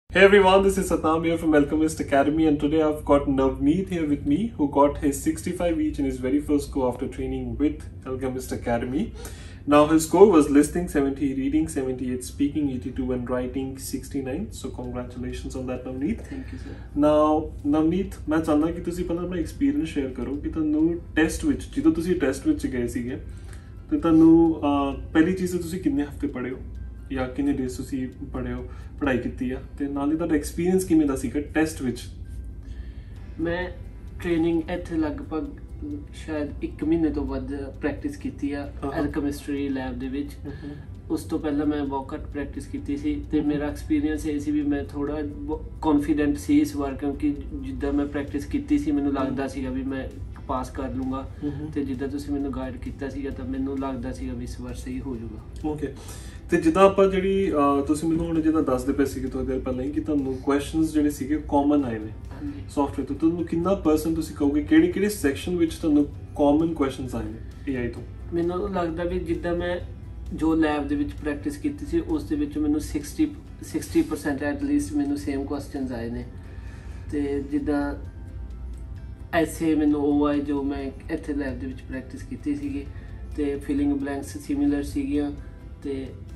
Hey everyone, this is Satnam here from 𝐀𝐜𝐴 Academy, and today I've got Navneet here with me, who got his 65 each in his very first go after training with 𝐀𝐜𝐴 Academy. Now his score was listening 70, reading 78, speaking 82 and writing 69. So congratulations on that, Navneet. Thank you, sir. Now Navneet, मैं चाहता कि तुसी पहला अपना experience share करो कि तुहानू test विच ਜਦੋਂ ਤੁਸੀਂ ਟੈਸਟ ਵਿੱਚ ਗਏ ਸੀਗੇ ਤੇ ਤੁਹਾਨੂੰ ਪਹਿਲੀ ਚੀਜ਼ ਤੁਸੀਂ ਕਿੰਨੇ ਹਫ਼ਤੇ ਪੜ੍ਹੇ ਹੋ ਜਾਂ ਕਿੰਨੇ ਡੇਜ਼ ਤੁਸੀਂ ਪੜ੍ਹੇ ਹੋ ਪੜ੍ਹਾਈ ਕੀਤੀ ਆ ਤੇ ਨਾਲ ਹੀ ਤੁਹਾਡਾ ਐਕਸਪੀਰੀਅੰਸ ਕਿਵੇਂ ਦਾ ਸੀਗਾ ਟੈਸਟ ਵਿੱਚ? ਮੈਂ ਟ੍ਰੇਨਿੰਗ ਇੱਥੇ ਲਗਭਗ ਸ਼ਾਇਦ 1 ਮਹੀਨੇ ਤੋਂ ਵੱਧ ਪ੍ਰੈਕਟਿਸ ਕੀਤੀ ਆ ਕੈਮਿਸਟਰੀ ਲੈਬ ਦੇ ਵਿੱਚ। ਉਸ ਤੋਂ ਪਹਿਲਾਂ ਮੈਂ ਬਹੁਤ ਘੱਟ ਪ੍ਰੈਕਟਿਸ ਕੀਤੀ ਸੀ ਤੇ ਮੇਰਾ ਐਕਸਪੀਰੀਅੰਸ ਇਹ ਸੀ ਵੀ ਮੈਂ ਥੋੜਾ ਕੌਨਫੀਡੈਂਟ ਸੀ ਇਸ ਵਾਰ, ਕਿਉਂਕਿ ਜਿੱਦਾਂ ਮੈਂ ਪ੍ਰੈਕਟਿਸ ਕੀਤੀ ਸੀ ਮੈਨੂੰ ਲੱਗਦਾ ਸੀਗਾ ਵੀ ਮੈਂ ਪਾਸ ਕਰ ਲੂੰਗਾ ਤੇ ਜਿੱਦਾਂ ਤੁਸੀਂ ਮੈਨੂੰ ਗਾਈਡ ਕੀਤਾ ਸੀਗਾ ਤਾਂ ਮੈਨੂੰ ਲੱਗਦਾ ਸੀਗਾ ਵੀ ਇਸ ਵਾਰ ਸਹੀ ਹੋ ਜਾਊਗਾ। ਓਕੇ, ਤੇ ਜਿੱਦਾਂ ਆਪਾਂ ਜਿਹੜੀ ਤੁਸੀਂ ਮੈਨੂੰ ਹੁਣ ਜਿੱਦਾਂ ਦੱਸਦੇ ਪਏ ਸੀਗੇ ਥੋੜੀ ਦੇਰ ਪਹਿਲਾਂ ਹੀ ਕਿ ਤੁਹਾਨੂੰ ਕੁਐਸਚਨਸ ਜਿਹੜੇ ਸੀਗੇ ਕਾਮਨ ਆਏ ਨੇ ਸੌਫਟਵੇਅਰ ਤੋਂ, ਤੁਹਾਨੂੰ ਕਿੰਨਾ ਪਰਸੈਂਟ ਤੁਸੀਂ ਕਹੋਗੇ ਕਿਹੜੇ ਸੈਕਸ਼ਨ ਵਿੱਚ ਤੁਹਾਨੂੰ ਕਾਮਨ ਕੁਐਸਚਨਸ ਆਏ ਨੇ AI ਤੋਂ? ਮੈਨੂੰ ਲੱਗਦਾ ਵੀ ਜਿੱਦਾਂ ਮੈਂ ਜੋ ਲੈਬ ਦੇ ਵਿੱਚ ਪ੍ਰੈਕਟਿਸ ਕੀਤੀ ਸੀ ਉਸ ਦੇ ਵਿੱਚ ਮੈਨੂੰ 60% ਐਟਲੀਸਟ ਮੈਨੂੰ ਸੇਮ ਕੁਐਸਚਨਸ ਆਏ ਨੇ। ਤੇ ਜਿੱਦਾਂ ਐਸੇ ਮੈਨੂੰ ਉਹ ਆਏ ਜੋ ਮੈਂ ਇੱਥੇ ਲੈਬ ਦੇ ਵਿੱਚ ਪ੍ਰੈਕਟਿਸ ਕੀਤੀ ਸੀਗੀ ਤੇ ਫਿਲਿੰਗ ਬਲੈਂਕਸ ਸਿਮਿਲਰ ਸੀਗੀਆਂ ਤੇ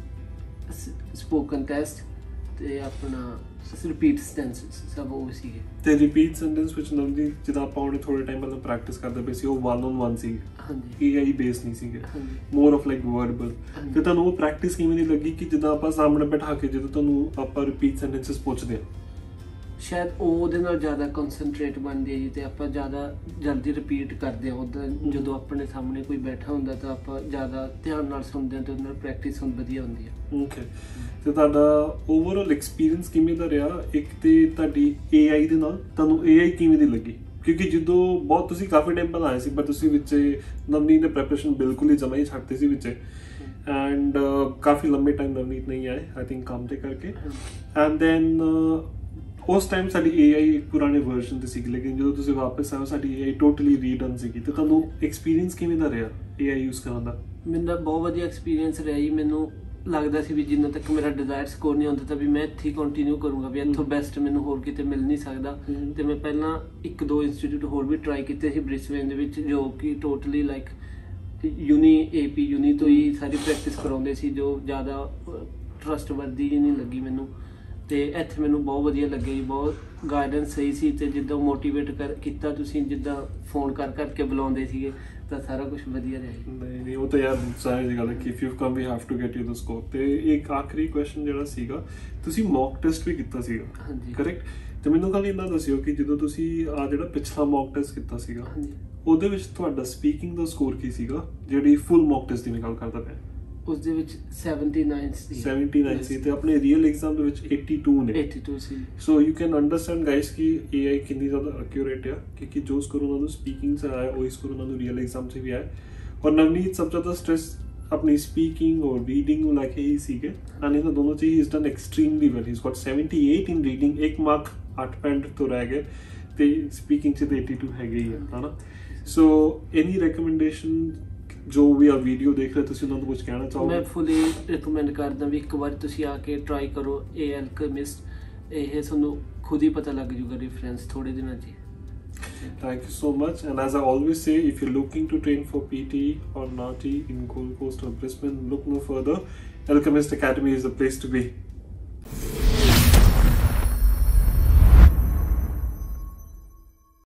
ਸਪੋਕਨ ਟੈਸਟ ਤੇ ਆਪਣਾ ਰਿਪੀਟ ਸੈਂਟੈਂਸਸ ਸਭ ਉਹ ਸੀਗੇ। ਤੇ ਰਿਪੀਟ ਸੈਂਟੈਂਸ ਵਿੱਚ ਨਵਦੀ ਜਿੱਦਾਂ ਆਪਾਂ ਉਹਨੇ ਥੋੜੇ ਟਾਈਮ ਪਹਿਲਾਂ ਪ੍ਰੈਕਟਿਸ ਕਰਦੇ ਪਏ ਸੀ ਉਹ 1-on-1 ਸੀ। ਹਾਂਜੀ, AI ਬੇਸ ਨਹੀਂ ਸੀਗੇ, ਮੋਰ ਆਫ ਲਾਈਕ ਵਰਬਲ। ਤੇ ਤੁਹਾਨੂੰ ਉਹ ਪ੍ਰੈਕਟਿਸ ਕਿਵੇਂ ਦੀ ਲੱਗੀ ਕਿ ਜਿੱਦਾਂ ਆਪਾਂ ਸਾਹਮਣੇ ਬਿਠਾ ਕੇ ਜਦੋਂ ਤੁਹਾਨੂੰ ਆਪਾਂ ਰਿਪੀਟ ਸੈਂਟੈਂਸਸ ਪੁੱਛਦੇ ਹਾਂ ਸ਼ਾਇਦ ਉਹਦੇ ਨਾਲ ਜ਼ਿਆਦਾ ਕਨਸੈਂਟਰੇਟ ਬਣਦੀ ਹੈ ਜੀ ਤੇ ਆਪਾਂ ਜ਼ਿਆਦਾ ਜਲਦੀ ਰਿਪੀਟ ਕਰਦੇ ਹਾਂ। ਉੱਦਾਂ ਜਦੋਂ ਆਪਣੇ ਸਾਹਮਣੇ ਕੋਈ ਬੈਠਾ ਹੁੰਦਾ ਤਾਂ ਆਪਾਂ ਜ਼ਿਆਦਾ ਧਿਆਨ ਨਾਲ ਸੁਣਦੇ ਹਾਂ ਤੇ ਉਹਦੇ ਨਾਲ ਪ੍ਰੈਕਟਿਸ ਹੁਣ ਵਧੀਆ ਹੁੰਦੀ ਹੈ। ਓਕੇ, ਤੇ ਤੁਹਾਡਾ ਓਵਰਆਲ ਐਕਸਪੀਰੀਅੰਸ ਕਿਵੇਂ ਦਾ ਰਿਹਾ? ਇੱਕ ਤੇ ਤੁਹਾਡੀ AI ਦੇ ਨਾਲ ਤੁਹਾਨੂੰ AI ਕਿਵੇਂ ਦੀ ਲੱਗੀ? ਕਿਉਂਕਿ ਜਦੋਂ ਬਹੁਤ ਤੁਸੀਂ ਕਾਫੀ ਟਾਈਮ ਪਹਿਲਾਂ ਆਏ ਸੀ ਪਰ ਤੁਸੀਂ ਵਿੱਚ ਨਵਨੀਤ ਨੇ ਪ੍ਰੈਪਰੇਸ਼ਨ ਬਿਲਕੁਲ ਹੀ ਜਮਾ ਹੀ ਛੱਡਤੀ ਸੀ ਵਿੱਚ, ਐਂਡ ਕਾਫੀ ਲੰਬੇ ਟਾਈਮ ਨਵਨੀਤ ਨਹੀਂ ਆਏ ਆਈ ਥਿੰਕ ਕੰਮ ਤੇ ਕਰਕੇ। ਐਂਡ ਦੈਨ ਉਸ ਟਾਈਮ ਸਾਡੀ AI ਇੱਕ ਪੁਰਾਣੇ ਵਰਜ਼ਨ ਤੇ ਸੀਗੀ, ਲੇਕਿਨ ਜਦੋਂ ਤੁਸੀਂ ਵਾਪਸ ਆਏ ਸਾਡੀ AI ਟੋਟਲੀ ਰੀਡਨ ਸੀਗੀ। ਤੇ ਤੁਹਾਨੂੰ ਐਕਸਪੀਰੀਅੰਸ ਕਿਵੇਂ ਦਾ ਰਿਹਾ AI ਯੂਜ਼ ਕਰਨ ਦਾ? ਮੇਰਾ ਬਹੁਤ ਵਧੀਆ ਐਕਸਪੀਰੀਅੰਸ ਰਿਹਾ ਜੀ। ਮੈਨੂੰ ਲੱਗਦਾ ਸੀ ਵੀ ਜਿੰਨਾ ਤੱਕ ਮੇਰਾ ਡਿਜ਼ਾਇਰ ਸਕੋਰ ਨਹੀਂ ਹੁੰਦਾ ਤਾਂ ਵੀ ਮੈਂ ਇੱਥੇ ਹੀ ਕੰਟੀਨਿਊ ਕਰੂੰਗਾ, ਵੀ ਇੱਥੋਂ ਬੈਸਟ ਮੈਨੂੰ ਹੋਰ ਕਿਤੇ ਮਿਲ ਨਹੀਂ ਸਕਦਾ। ਤੇ ਮੈਂ ਪਹਿਲਾਂ 1-2 ਇੰਸਟੀਟਿਊਟ ਹੋਰ ਵੀ ਟਰਾਈ ਕੀਤੇ ਸੀ ਬ੍ਰਿਸਬੇਨ ਦੇ ਵਿੱਚ, ਜੋ ਕਿ ਟੋਟਲੀ ਲਾਈਕ AP ਯੂਨੀ ਤੋਂ ਹੀ ਸਾਰੀ ਪ੍ਰੈਕਟਿਸ ਕਰਾਉਂਦੇ ਸੀ, ਜੋ ਜ਼ਿਆਦਾ ਟਰਸਟਵਰਦੀ ਨਹੀਂ ਲੱਗੀ ਮੈਨੂੰ। ਤੇ ਇੱਥੇ ਮੈਨੂੰ ਬਹੁਤ ਵਧੀਆ ਲੱਗਿਆ ਜੀ, ਬਹੁਤ ਗਾਈਡੈਂਸ ਸਹੀ ਸੀ ਤੇ ਜਿੱਦਾਂ ਮੋਟੀਵੇਟ ਕੀਤਾ ਤੁਸੀਂ, ਜਿੱਦਾਂ ਫੋਨ ਕਰਕੇ ਬੁਲਾਉਂਦੇ ਸੀਗੇ ਤਾਂ ਸਾਰਾ ਕੁਝ ਵਧੀਆ ਰਿਹਾ। ਨਹੀਂ ਉਹ ਤਾਂ ਯਾਰ ਸਾਰੀ ਜੀ ਗੱਲ ਹੈ ਕਿ if you come we have to get you the score. ਤੇ ਇੱਕ ਆਖਰੀ ਕੁਐਸਚਨ ਜਿਹੜਾ ਸੀਗਾ, ਤੁਸੀਂ ਮੌਕ ਟੈਸਟ ਵੀ ਕੀਤਾ ਸੀਗਾ? ਹਾਂਜੀ, ਕਰੈਕਟ। ਤੇ ਮੈਨੂੰ ਕੱਲ ਇੰਨਾ ਦੱਸਿਓ ਕਿ ਜਦੋਂ ਤੁਸੀਂ ਆ ਜਿਹੜਾ ਪਿਛਲਾ ਮੌਕ ਟੈਸਟ ਕੀਤਾ ਸੀਗਾ ਉਹਦੇ ਵਿੱਚ ਤੁਹਾਡਾ ਸਪੀਕਿੰਗ ਦਾ ਸਕੋਰ ਕੀ ਸੀਗਾ, ਜਿਹੜੀ ਫੁੱਲ ਮੌਕ ਟੈਸਟ ਦੀ ਮੈਂ ਗੱਲ ਕਰਦਾ ਪਿਆ? ਉਸ ਦੇ ਵਿੱਚ 79 ਸੀ ਤੇ ਆਪਣੇ ਰੀਅਲ ਐਗਜ਼ਾਮ ਦੇ ਵਿੱਚ 82 ਸੀ। So you can understand guys ਕਿ AI ਕਿੰਨੀ ਜ਼ਿਆਦਾ ਐਕਿਊਰੇਟ ਆ, ਕਿਉਂਕਿ ਜੋ ਸਕੋਰ ਉਹਨਾਂ ਨੂੰ ਸਪੀਕਿੰਗ 'ਚ ਆਇਆ ਉਹੀ ਸਕੋਰ ਉਹਨਾਂ ਨੂੰ ਰੀਅਲ ਐਗਜ਼ਾਮ 'ਚ ਵੀ ਆਇਆ। ਔਰ ਨਵਨੀਤ ਸਭ ਤੋਂ ਜ਼ਿਆਦਾ ਸਟ੍ਰੈਸ ਆਪਣੀ ਸਪੀਕਿੰਗ ਔਰ ਰੀਡਿੰਗ ਨੂੰ ਲੈ ਕੇ ਹੀ ਸੀਗੇ, ਐਂਡ ਇਹਨਾਂ ਦੋਨੋਂ 'ਚ ਹੀ is done extremely well. He got 78 in reading, 1 mark 8 point ਤੋਂ ਰਹਿ ਗਏ, ਤੇ ਸਪੀਕਿੰਗ 'ਚ ਤਾਂ 82 ਹੈਗੇ ਹੀ ਹੈ ਨਾ। ਸੋ ਐਨੀ ਰეკਮੈਂਡੇਸ਼ਨ ਜੋ ਵੀ ਆ ਵੀਡੀਓ ਦੇਖ ਰਹੇ ਤੁਸੀਂ ਉਹਨਾਂ ਨੂੰ ਕੁਝ ਕਹਿਣਾ ਚਾਹੋਗੇ? ਮੈਂ ਫੁੱਲੀ ਰਿਕਮੈਂਡ ਕਰਦਾ ਵੀ ਇੱਕ ਵਾਰ ਤੁਸੀਂ ਆ ਕੇ ਟਰਾਈ ਕਰੋ 𝐀𝐜𝐴। ਇਹ ਤੁਹਾਨੂੰ ਖੁਦ ਹੀ ਪਤਾ ਲੱਗ ਜੂਗਾ ਡਿਫਰੈਂਸ ਥੋੜੇ ਦਿਨਾਂ 'ਚ। Thank you so much, and as I always say, if you're looking to train for PT or NATI in Gold Coast or Brisbane, look no further. 𝐀𝐜𝐴 Academy is the place to be.